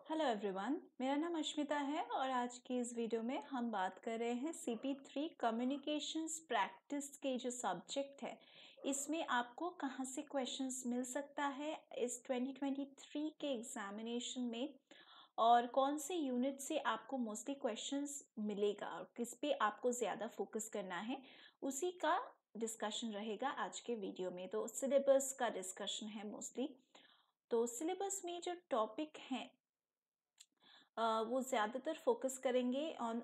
Hello everyone, मेरा नाम अश्मिता है और आज की इस वीडियो में हम बात कर रहे हैं CP3 कम्युनिकेशंस प्रैक्टिस के जो सब्जेक्ट है इसमें आपको कहाँ से क्वेश्चंस मिल सकता है इस 2023 के एग्जामिनेशन में और कौन से यूनिट से आपको मोस्टली क्वेश्चंस मिलेगा और किस पे आपको ज़्यादा फोकस करना है उसी का डिस्कशन रहेगा आज के वीडियो में। तो सिलेबस का डिस्कशन है मोस्टली। तो सिलेबस में जो टॉपिक हैं वो ज़्यादातर फोकस करेंगे on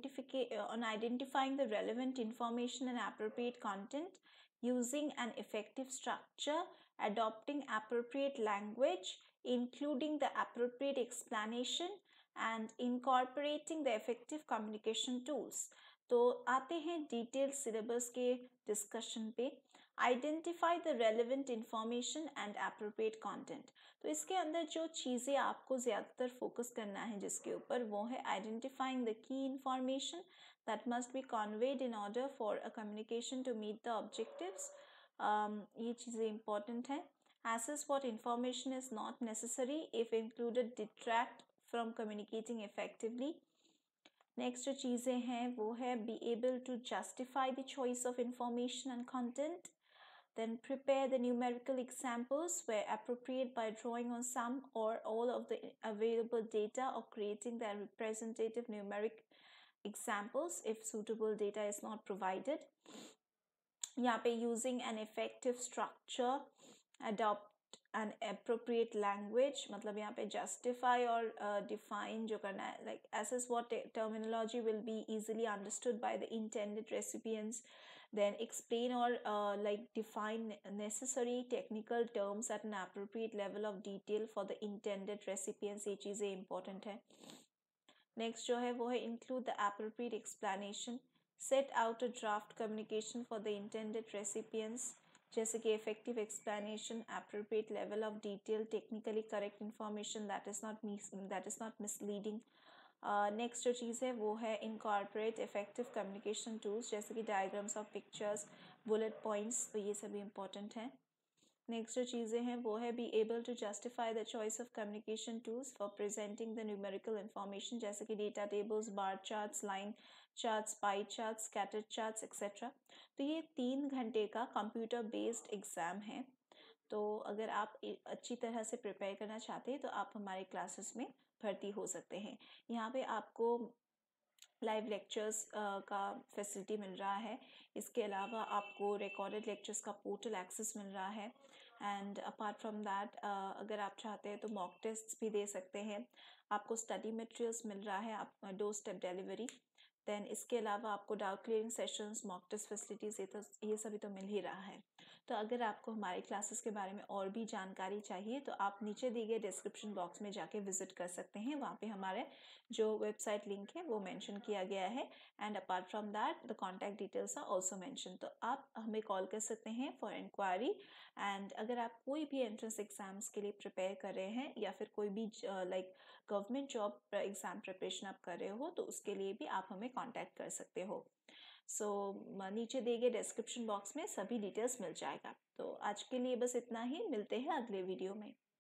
identifying the relevant information and appropriate content, using an effective structure, adopting appropriate language, including the appropriate explanation and incorporating the effective communication tools। तो आते हैं डिटेल सिलेबस के डिस्कशन पे। Identify the relevant information and appropriate content. तो इसके अंदर जो चीज़ें आपको ज़्यादातर फोकस करना है जिसके ऊपर वो है identifying the key information that must be conveyed in order for a communication to meet the objectives. ये चीज़ें इंपॉर्टेंट हैं। Assess what information is not necessary if included detract from communicating effectively। Next जो चीज़ें हैं वो है be able to justify the choice of information and content। Then prepare the numerical examples where appropriate by drawing on some or all of the available data or creating the representative numeric examples if suitable data is not provided। यहाँ पे using an effective structure, adopt an appropriate language, मतलब यहाँ पे justify और define जो करना है, like assess what terminology will be easily understood by the intended recipients, then explain or like define necessary technical terms at an appropriate level of detail for the intended recipients। ये चीज़ें important है। Next जो है वो है include the appropriate explanation, set out a draft communication for the intended recipients, जैसे कि effective explanation, appropriate level of detail, technically correct information that is not misleading। Next जो चीज़ है वो है incorporate effective communication tools, जैसे कि diagrams of pictures, bullet points, तो ये सभी important हैं। नेक्स्ट जो चीज़ें हैं वो है be able to justify the choice of communication tools for presenting the numerical information, जैसे कि data tables, bar charts, line charts, pie charts, scatter charts etcetera. तो ये 3 घंटे का कंप्यूटर बेस्ड एग्ज़ाम है। तो अगर आप अच्छी तरह से प्रिपेयर करना चाहते हैं तो आप हमारे क्लासेस में भर्ती हो सकते हैं। यहाँ पे आपको लाइव लेक्चर्स का फैसिलिटी मिल रहा है। इसके अलावा आपको रिकॉर्डेड लेक्चर्स का पोर्टल एक्सेस मिल रहा है। एंड अपार्ट फ्रॉम दैट अगर आप चाहते हैं तो मॉक टेस्ट भी दे सकते हैं। आपको स्टडी मटेरियल्स मिल रहा है, आप डोर स्टेप डिलीवरी। देन इसके अलावा आपको doubt clearing sessions, mock test facilities ये सभी तो मिल ही रहा है। तो अगर आपको हमारे क्लासेस के बारे में और भी जानकारी चाहिए तो आप नीचे दिए गए डिस्क्रिप्शन बॉक्स में जाके विजिट कर सकते हैं। वहाँ पे हमारे जो वेबसाइट लिंक है वो मेंशन किया गया है। And apart from that the contact details are also mention. तो आप हमें कॉल कर सकते हैं फॉर इंक्वायरी। एंड अगर आप कोई भी एंट्रेंस एग्जाम्स के लिए प्रिपेयर कर रहे हैं या फिर कोई भी like government job exam preparation आप कर रहे हो तो उसके लिए भी आप हमें कॉन्टैक्ट कर सकते हो। सो नीचे दिए गए डिस्क्रिप्शन बॉक्स में सभी डिटेल्स मिल जाएगा। तो आज के लिए बस इतना ही, मिलते हैं अगले वीडियो में।